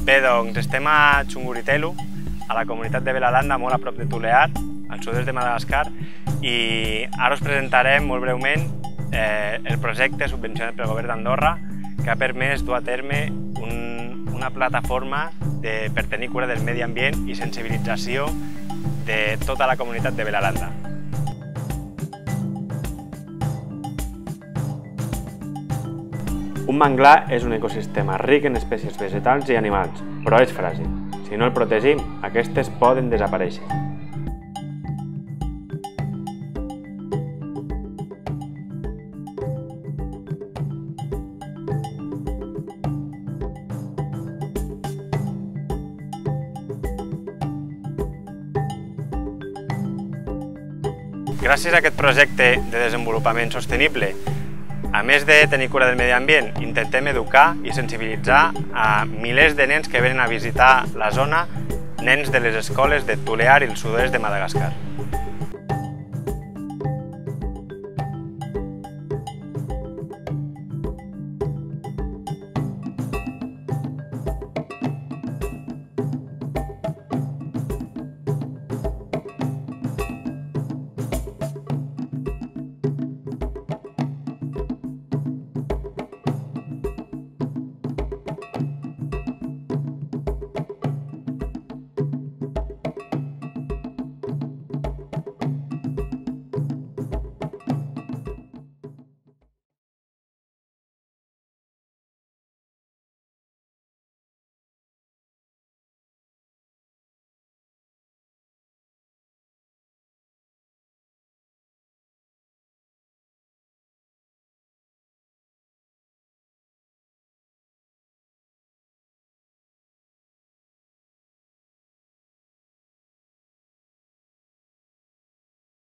Bé, doncs estem a Chunguritelu, a la comunitat de Belalanda, molt a prop de Tulear, al sud-est de Madagascar, i ara us presentarem molt breument el projecte subvencionat pel govern d'Andorra que ha permès dur a terme una plataforma per tenir cura del medi ambient i sensibilització de tota la comunitat de Belalanda. Un manglar és un ecosistema ric en espècies vegetals i animals, però és fràgil. Si no el protegim, aquestes poden desaparèixer. Gràcies a aquest projecte de desenvolupament sostenible, a més de tenir cura del medi ambient, intentem educar i sensibilitzar a milers de nens que venen a visitar la zona, nens de les escoles de Tulear i el sud-est de Madagascar.